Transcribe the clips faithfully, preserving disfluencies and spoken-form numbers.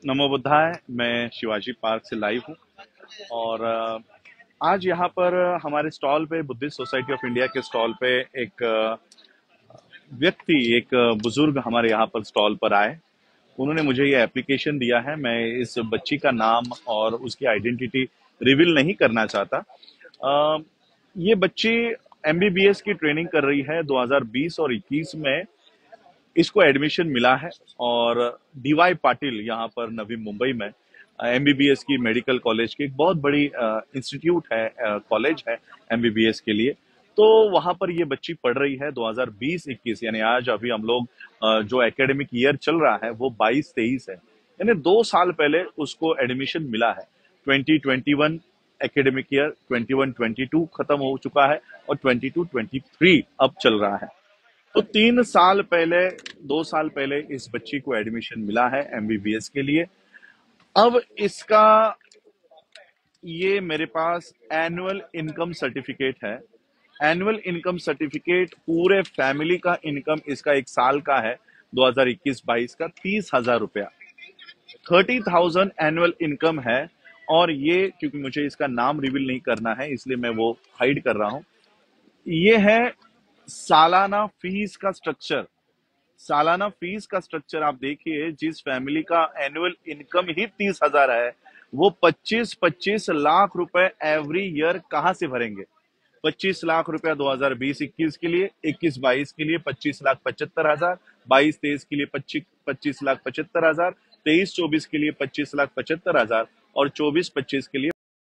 नमो बुद्धाय। मैं शिवाजी पार्क से लाइव हूँ और अ, आज यहाँ पर हमारे स्टॉल पे बुद्धिस्ट सोसाइटी ऑफ इंडिया के स्टॉल पे एक अ, व्यक्ति एक अ, बुजुर्ग हमारे यहाँ पर स्टॉल पर आए। उन्होंने मुझे ये एप्लीकेशन दिया है। मैं इस बच्ची का नाम और उसकी आइडेंटिटी रिवील नहीं करना चाहता। अ, ये बच्ची एमबीबीएस की ट्रेनिंग कर रही है। दो हज़ार बीस और इक्कीस में इसको एडमिशन मिला है और डीवाई पाटिल यहाँ पर नवी मुंबई में एमबीबीएस की मेडिकल कॉलेज की एक बहुत बड़ी इंस्टीट्यूट है, कॉलेज है एमबीबीएस के लिए। तो वहां पर ये बच्ची पढ़ रही है। दो हज़ार बीस इक्कीस यानी आज अभी हम लोग अ, जो एकेडमिक ईयर चल रहा है वो बाईस तेईस है, यानी दो साल पहले उसको एडमिशन मिला है। Twenty twenty one academic year twenty one twenty two खत्म हो चुका है और ट्वेंटी टू ट्वेंटी थ्री अब चल रहा है। तो तीन साल पहले, दो साल पहले इस बच्ची को एडमिशन मिला है एमबीबीएस के लिए। अब इसका ये मेरे पास एनुअल इनकम सर्टिफिकेट है। एनुअल इनकम सर्टिफिकेट पूरे फैमिली का इनकम इसका एक साल का है दो हज़ार इक्कीस बाईस का तीस हजार रुपया, थर्टी थाउजेंड एनुअल इनकम है। और ये क्योंकि मुझे इसका नाम रिवील नहीं करना है इसलिए मैं वो हाइड कर रहा हूं। ये है सालाना फीस का स्ट्रक्चर। सालाना फीस का स्ट्रक्चर आप देखिए, जिस फैमिली का एनुअल इनकम ही तीस हजार है वो पच्चीस पच्चीस लाख रुपए एवरी ईयर कहां से भरेंगे। पच्चीस लाख रुपया दो हज़ार बीस इक्कीस के लिए, इक्कीस बाईस के लिए पच्चीस लाख पचहत्तर हजार, बाईस तेईस के लिए पच्चीस पच्चीस लाख पचहत्तर हजार, तेईस चौबीस के लिए पच्चीस लाख पचहत्तर हजार और चौबीस पच्चीस के लिए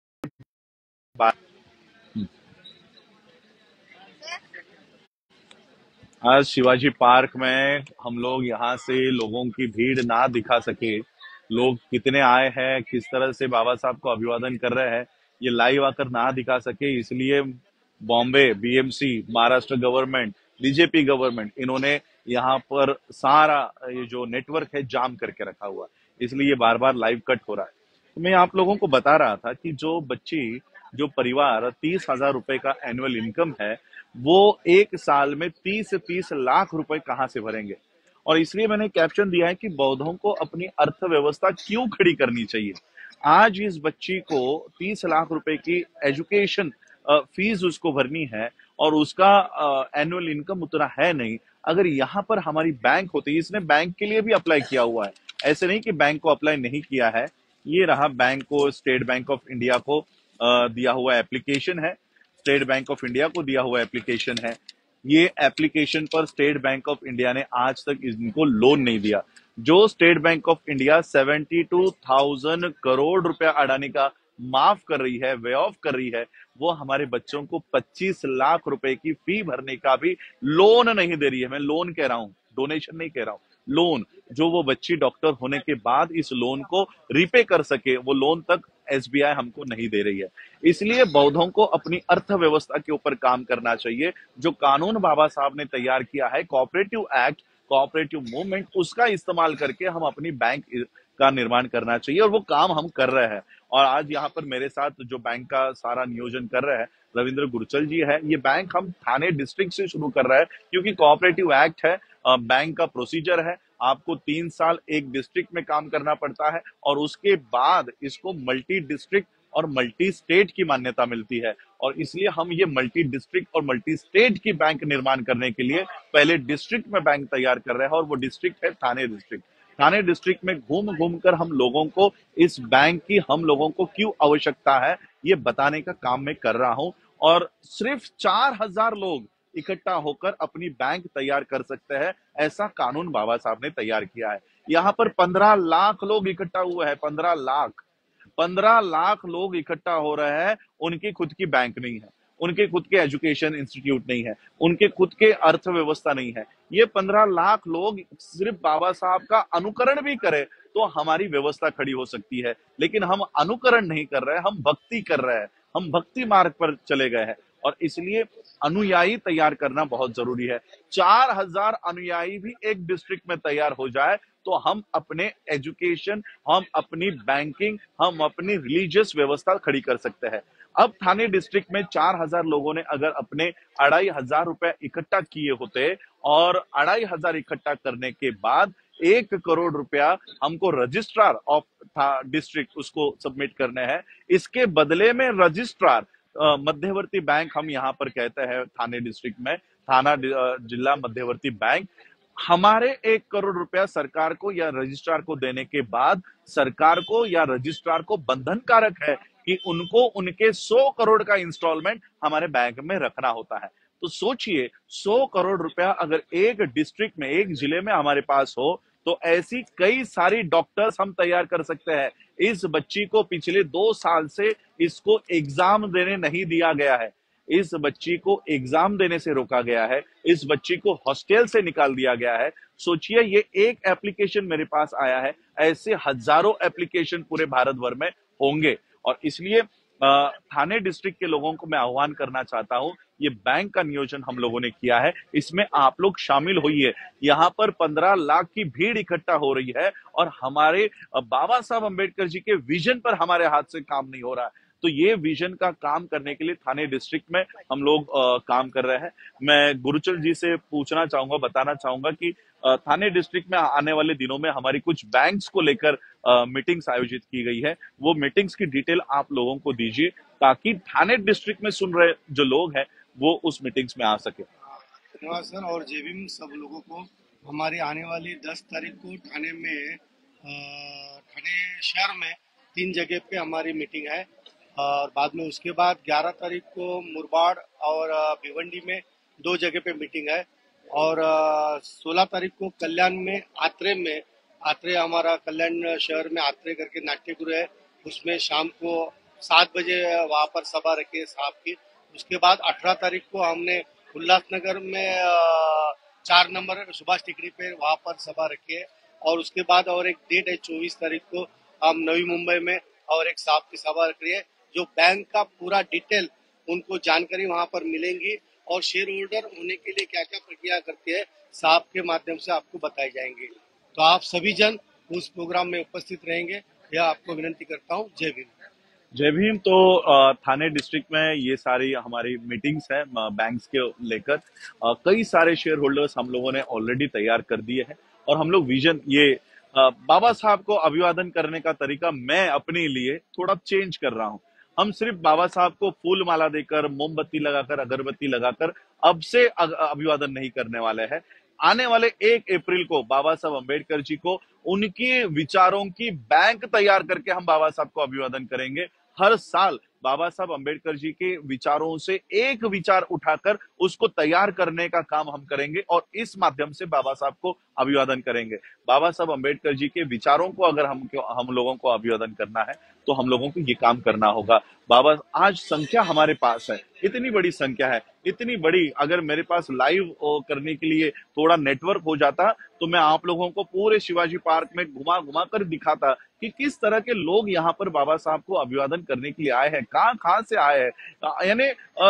आज शिवाजी पार्क में हम लोग यहाँ से लोगों की भीड़ ना दिखा सके। लोग कितने आए हैं, किस तरह से बाबा साहब को अभिवादन कर रहे हैं, ये लाइव आकर ना दिखा सके, इसलिए Bombay BMC, Maharashtra government, BJP government, इन्होंने यहाँ पर सारा ये जो नेटवर्क है जाम करके रखा हुआ है। इसलिए ये बार बार लाइव कट हो रहा है। तो मैं आप लोगों को बता रहा था कि जो बच्ची, जो परिवार तीस हजार रुपए का एनुअल इनकम है, वो एक साल में तीस तीस लाख रुपए कहां से भरेंगे। और इसलिए मैंने कैप्शन दिया है कि बौद्धों को अपनी अर्थव्यवस्था क्यों खड़ी करनी चाहिए। आज इस बच्ची को तीस लाख रुपए की एजुकेशन फीस उसको भरनी है और उसका एनुअल इनकम उतना है नहीं। अगर यहाँ पर हमारी बैंक होती, इसने बैंक के लिए भी अप्लाई किया हुआ है, ऐसे नहीं कि बैंक को अप्लाई नहीं किया है। ये रहा बैंक को, स्टेट बैंक ऑफ इंडिया को अ, दिया हुआ एप्लीकेशन है। स्टेट बैंक ऑफ इंडिया को दिया हुआ एप्लीकेशन है। ये एप्लीकेशन पर स्टेट बैंक ऑफ इंडिया ने आज तक इनको लोन नहीं दिया। जो State Bank of India seventy two thousand crore रुपया अडानी का माफ कर रही है, वे ऑफ कर रही है, वो हमारे बच्चों को पच्चीस लाख रुपए की फी भरने का भी लोन नहीं दे रही है। मैं लोन कह रहा हूं, डोनेशन नहीं कह रहा हूं, लोन। जो वो बच्ची डॉक्टर होने के बाद इस लोन को रिपे कर सके, वो लोन तक एसबीआई हमको नहीं दे रही है। इसलिए बौद्धों को अपनी अर्थव्यवस्था के ऊपर काम करना चाहिए। जो कानून बाबा साहब ने तैयार किया है, कोऑपरेटिव एक्ट, कोऑपरेटिव मूवमेंट, उसका इस्तेमाल करके हम अपनी बैंक का निर्माण करना चाहिए और वो काम हम कर रहे हैं। और आज यहाँ पर मेरे साथ जो बैंक का सारा नियोजन कर रहे हैं रविंद्र गुरचल जी है। ये बैंक हम थाने डिस्ट्रिक्ट से शुरू कर रहे हैं क्योंकि कोऑपरेटिव एक्ट है, बैंक का प्रोसीजर है। आपको तीन साल एक डिस्ट्रिक्ट में काम करना पड़ता है और उसके बाद इसको मल्टी डिस्ट्रिक्ट और मल्टी स्टेट की मान्यता मिलती है। और इसलिए हम ये मल्टी डिस्ट्रिक्ट और मल्टी स्टेट की बैंक निर्माण करने के लिए पहले डिस्ट्रिक्ट में बैंक तैयार कर रहे हैं और वो डिस्ट्रिक्ट है थाने डिस्ट्रिक्ट। थाने डिस्ट्रिक्ट में घूम घूम कर हम लोगों को इस बैंक की हम लोगों को क्यों आवश्यकता है ये बताने का काम मैं कर रहा हूं। और सिर्फ चार हजार लोग इकट्ठा होकर अपनी बैंक तैयार कर सकते हैं, ऐसा कानून बाबा साहब ने तैयार किया है। यहाँ पर पंद्रह लाख लोग इकट्ठा हुए हैं, पंद्रह लाख पंद्रह लाख लोग इकट्ठा हो रहे हैं। उनकी खुद की बैंक नहीं है, उनके खुद के एजुकेशन इंस्टीट्यूट नहीं है, उनके खुद के अर्थव्यवस्था नहीं है। ये पंद्रह लाख लोग सिर्फ बाबा साहब का अनुकरण भी करे तो हमारी व्यवस्था खड़ी हो सकती है। लेकिन हम अनुकरण नहीं कर रहे, हम भक्ति कर रहे हैं, हम भक्ति मार्ग पर चले गए हैं। और इसलिए अनुयायी तैयार करना बहुत जरूरी है। चार हजार अनुयायी भी एक डिस्ट्रिक्ट में तैयार हो जाए तो हम अपने एजुकेशन, हम अपनी बैंकिंग, हम अपनी रिलीजियस व्यवस्था खड़ी कर सकते हैं। अब थाने डिस्ट्रिक्ट में चार हजार लोगों ने अगर अपने अढ़ाई हजार रुपए इकट्ठा किए होते और अढ़ाई हजार इकट्ठा करने के बाद एक करोड़ रुपया हमको रजिस्ट्रार ऑफ डिस्ट्रिक्ट उसको सबमिट करने हैं। इसके बदले में रजिस्ट्रार अ, मध्यवर्ती बैंक हम यहाँ पर कहते हैं थाने डिस्ट्रिक्ट में, थाना अ, जिला मध्यवर्ती बैंक हमारे एक करोड़ रुपया सरकार को या रजिस्ट्रार को देने के बाद सरकार को या रजिस्ट्रार को बंधन कारक है कि उनको उनके सौ करोड़ का इंस्टॉलमेंट हमारे बैंक में रखना होता है। तो सोचिए, सौ करोड़ रुपया अगर एक डिस्ट्रिक्ट में, एक जिले में हमारे पास हो तो ऐसी कई सारी डॉक्टर्स हम तैयार कर सकते हैं। इस बच्ची को पिछले दो साल से इसको एग्जाम देने नहीं दिया गया है, इस बच्ची को एग्जाम देने से रोका गया है, इस बच्ची को हॉस्टल से निकाल दिया गया है। सोचिए, ये एक एप्लीकेशन मेरे पास आया है, ऐसे हजारों एप्लीकेशन पूरे भारत भर में होंगे। और इसलिए थाने डिस्ट्रिक्ट के लोगों को मैं आह्वान करना चाहता हूं, ये बैंक का नियोजन हम लोगों ने किया है, इसमें आप लोग शामिल होइए। यहाँ पर पंद्रह लाख की भीड़ इकट्ठा हो रही है और हमारे बाबा साहब अंबेडकर जी के विजन पर हमारे हाथ से काम नहीं हो रहा है। तो ये विजन का काम करने के लिए थाने डिस्ट्रिक्ट में हम लोग आ, काम कर रहे हैं। मैं गुरुचल जी से पूछना चाहूंगा, बताना चाहूंगा कि आ, थाने डिस्ट्रिक्ट में आने वाले दिनों में हमारी कुछ बैंक्स को लेकर मीटिंग्स आयोजित की गई है। वो मीटिंग्स की डिटेल आप लोगों को दीजिए ताकि थाने डिस्ट्रिक्ट में सुन रहे जो लोग हैं वो उस मीटिंग्स में आ सके। धन्यवाद सर। और जय भीम सब लोगों को। हमारी आने वाली दस तारीख को थाने में थाने शहर में तीन जगह पे हमारी मीटिंग है और बाद में उसके बाद ग्यारह तारीख को मुरबाड़ और भिवंडी में दो जगह पे मीटिंग है और सोलह तारीख को कल्याण में आत्रे में आत्रे हमारा कल्याण शहर में आत्रे करके नाट्यगृह है, उसमें शाम को सात बजे वहाँ पर सभा रखी है साहब की। उसके बाद अठारह तारीख को हमने उल्लासनगर में चार नंबर सुभाष टिकरी पे वहाँ पर सभा रखी है और उसके बाद और एक डेट है चौबीस तारीख को हम नवी मुंबई में और एक साहब की सभा रख रही है। जो बैंक का पूरा डिटेल उनको जानकारी वहाँ पर मिलेंगी और शेयर होल्डर होने के लिए क्या क्या प्रक्रिया करती है साहब के माध्यम से आपको बताई जाएंगी। तो आप सभी जन उस प्रोग्राम में उपस्थित रहेंगे, यह आपको विनती करता हूँ। जय भीम। जय भीम। तो थाने डिस्ट्रिक्ट में ये सारी हमारी मीटिंग्स है बैंक्स के लेकर, कई सारे शेयर होल्डर्स हम लोगों ने ऑलरेडी तैयार कर दिए हैं और हम लोग विजन ये बाबा साहब को अभिवादन करने का तरीका मैं अपने लिए थोड़ा चेंज कर रहा हूं। हम सिर्फ बाबा साहब को फूल माला देकर, मोमबत्ती लगाकर, अगरबत्ती लगाकर अब से अभिवादन नहीं करने वाले हैं। आने वाले एक अप्रैल को बाबा साहब अंबेडकर जी को उनके विचारों की बैंक तैयार करके हम बाबा साहब को अभिवादन करेंगे। हर साल बाबा साहब अंबेडकर जी के विचारों से एक विचार उठाकर उसको तैयार करने का काम हम करेंगे और इस माध्यम से बाबा साहब को अभिवादन करेंगे। बाबा साहब अंबेडकर जी के विचारों को अगर हम हम लोगों को अभिवादन करना है तो हम लोगों को ये काम करना होगा। बाबा, आज संख्या हमारे पास है, इतनी बड़ी संख्या है, इतनी बड़ी, अगर मेरे पास लाइव करने के लिए थोड़ा नेटवर्क हो जाता तो मैं आप लोगों को पूरे शिवाजी पार्क में घुमा घुमा कर दिखाता कि किस तरह के लोग यहाँ पर बाबा साहब को अभिवादन करने के लिए आए हैं, कहाँ कहाँ से आए हैं। यानी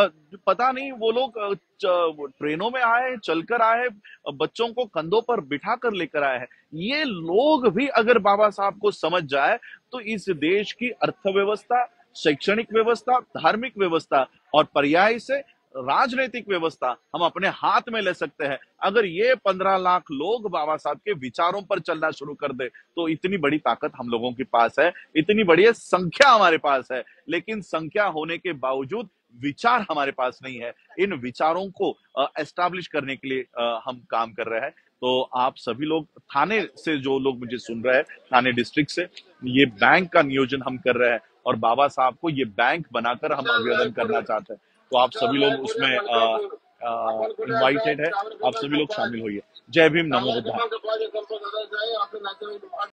पता नहीं वो लोग ट्रेनों में आए, चलकर आए, बच्चों को कंधों पर बिठा कर लेकर आए हैं। ये लोग भी अगर बाबा साहब को समझ जाए तो इस देश की अर्थव्यवस्था, शैक्षणिक व्यवस्था, धार्मिक व्यवस्था और पर्याय से राजनीतिक व्यवस्था हम अपने हाथ में ले सकते हैं। अगर ये पंद्रह लाख लोग बाबा साहब के विचारों पर चलना शुरू कर दे तो इतनी बड़ी ताकत हम लोगों के पास है, इतनी बड़ी संख्या हमारे पास है, लेकिन संख्या होने के बावजूद विचार हमारे पास नहीं है। इन विचारों को एस्टैब्लिश करने के लिए हम काम कर रहे हैं। तो आप सभी लोग, थाने से जो लोग मुझे सुन रहे हैं, थाने डिस्ट्रिक्ट से, ये बैंक का नियोजन हम कर रहे हैं और बाबा साहब को ये बैंक बनाकर हम अभिवादन करना चाहते हैं। तो आप सभी लोग उसमें इनवाइटेड है, आप सभी लोग शामिल होइए। जय भीम, नमो बुद्धाय।